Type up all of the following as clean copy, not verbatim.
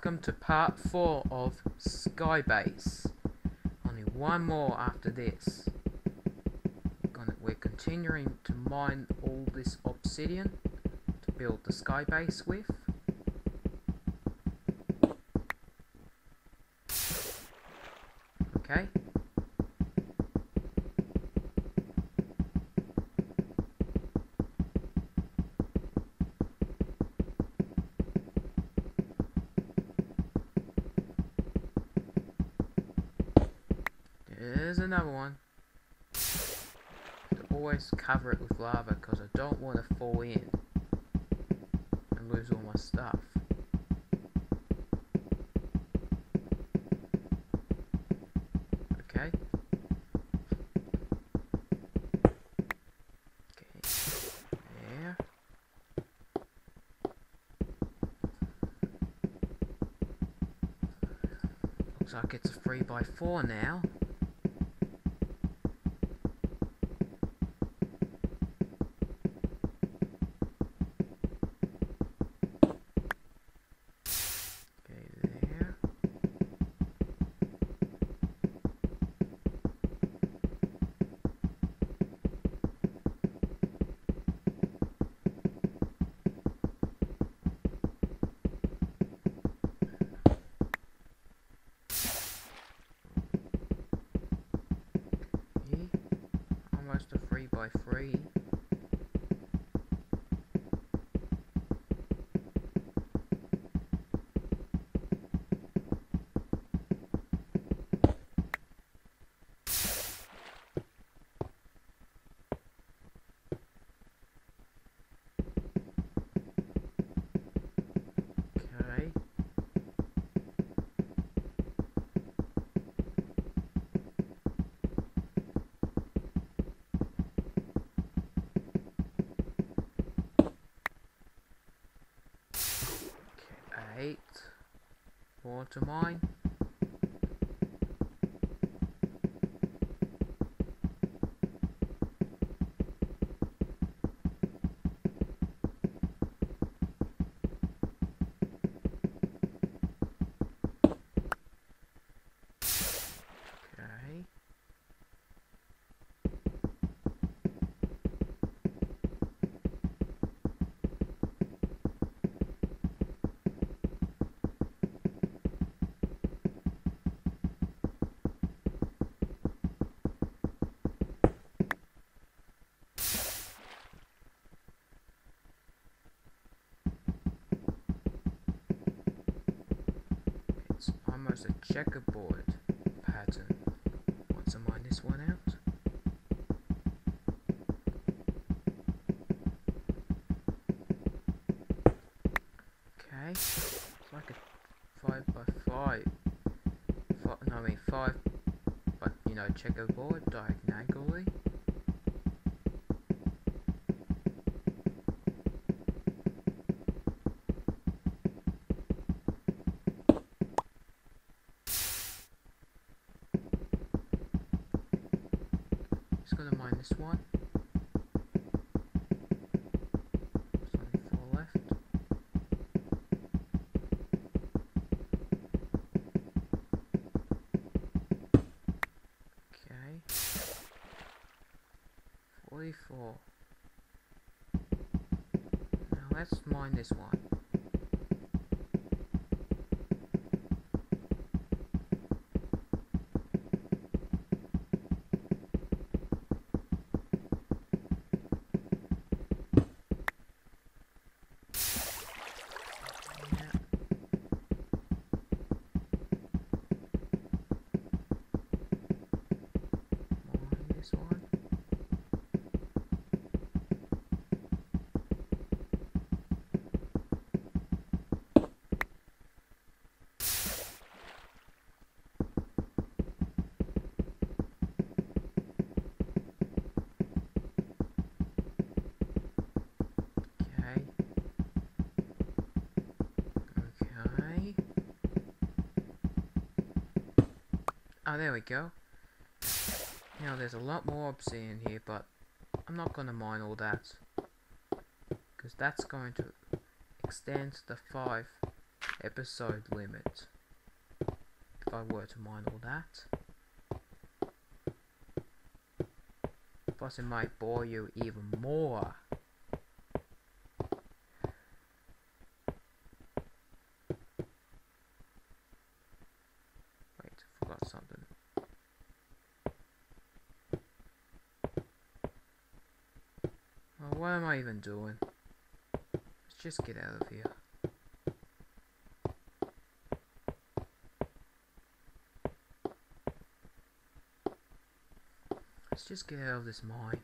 welcome to part 4 of Skybase. Only one more after this. We're continuing to mine all this obsidian to build the Skybase with. Okay. There's another one. To always cover it with lava because I don't want to fall in and lose all my stuff. Okay. There. Looks like it's a 3x4 now. Almost a 3x3. Okay. Eight. Water mine. Okay. It's almost a checkerboard pattern. Once I mine this one out. Okay, it's like a 5x5. No, I mean 5, but you know, checkerboard diagonally. Just gonna mine this one. There's only 4 left. Okay. 44. Now let's mine this one. One. Okay. Oh, there we go. Now there's a lot more obsidian here, but I'm not going to mine all that because that's going to extend the 5 episode limit if I were to mine all that. Plus it might bore you even more. Wait, I forgot something. Oh, what am I even doing? Let's just get out of here. Let's just get out of this mine.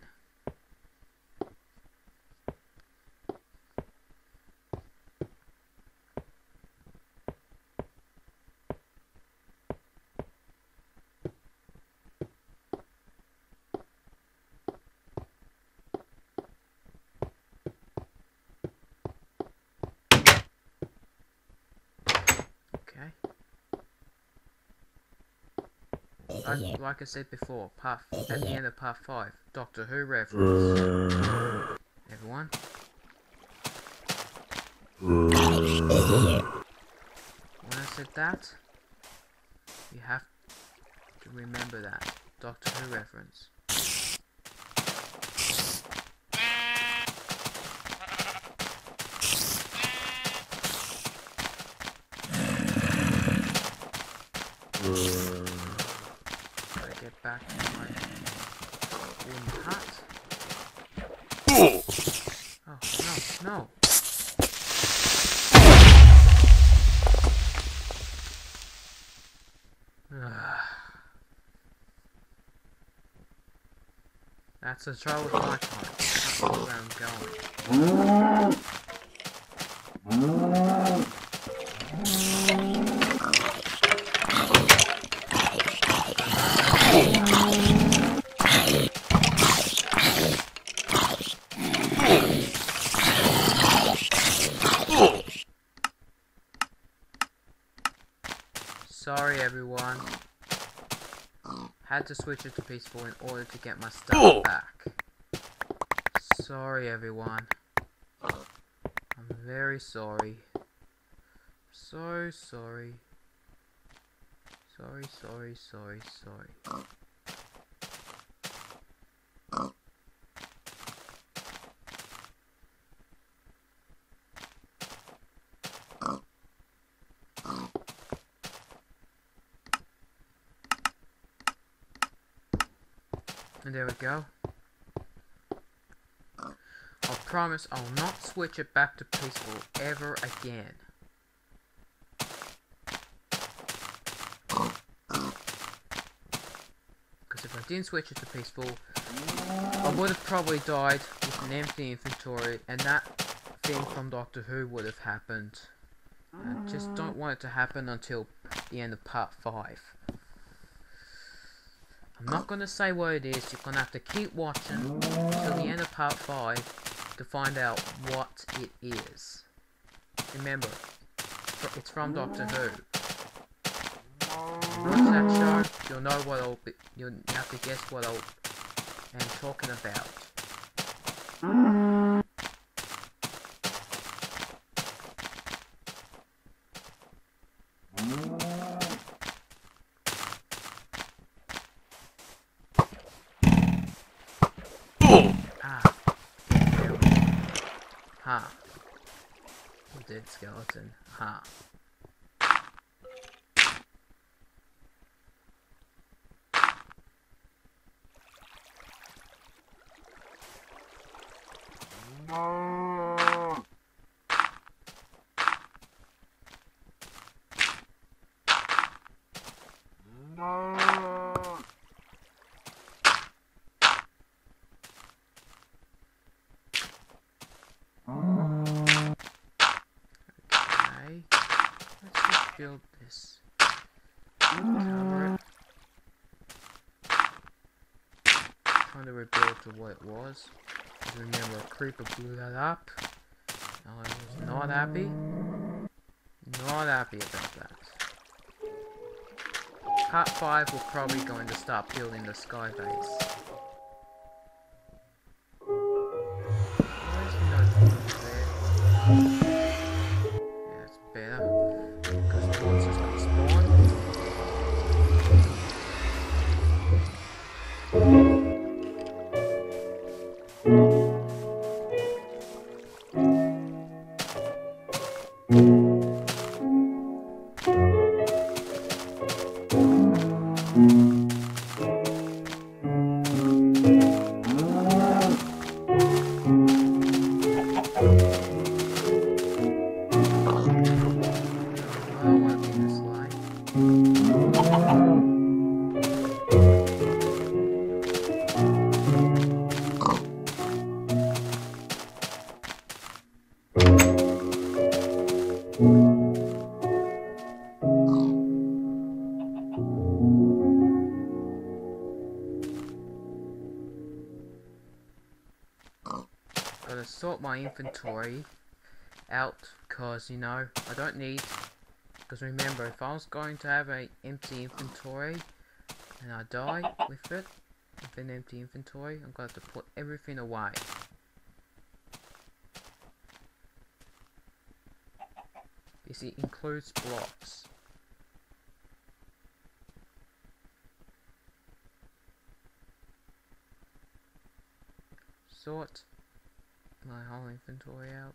Like I said before, at the end of part 5, Doctor Who reference. Everyone? When I said that, you have to remember that. Doctor Who reference. Get back to my wooden hut. Oh no, no. That's the trouble with my time. That's not where I'm going. Sorry everyone. Had to switch it to peaceful in order to get my stuff back. Sorry everyone. I'm very sorry. So sorry. Sorry. And there we go. I'll promise I'll not switch it back to peaceful ever again. Because if I didn't switch it to peaceful, I would have probably died with an empty inventory, and that thing from Doctor Who would have happened. I just don't want it to happen until the end of part 5. I'm not going to say what it is, you're going to have to keep watching until the end of part 5 to find out what it is. Remember, it's from Doctor Who. Watch that show, you'll know what you'll have to guess what I'm talking about. Ha. Dead skeleton. Ha. No. No. Okay, let's just build this. Cover it. Trying to rebuild to what it was. Remember, a creeper blew that up. I was not happy. Not happy about that. Part 5 we're probably going to start building the sky base. Where's the notebook there? Yeah, it's better. Gotta sort my inventory out, cause you know I don't need. Because remember, if I was going to have an empty inventory and I die with it, with an empty inventory, I'm going to put everything away. You see, it includes blocks. Sort my whole inventory out.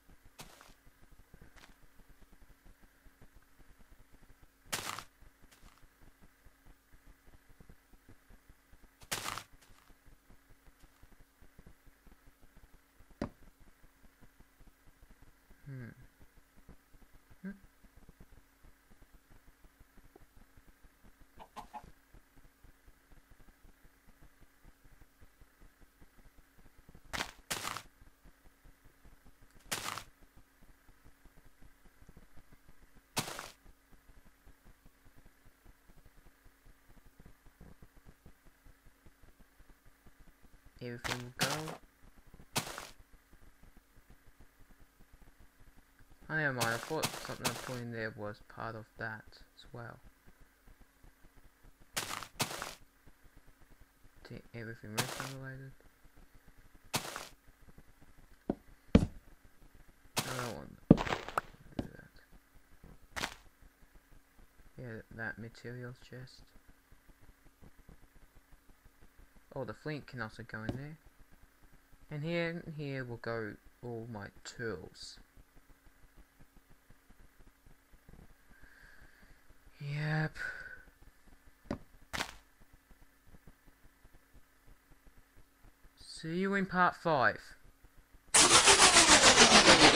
Everything will go. Oh, never mind, I thought something I put in there was part of that as well. Take everything redstone related. I don't want to do that. Yeah, that materials chest. Oh, the flint can also go in there. And here will go all my tools. Yep. See you in part 5.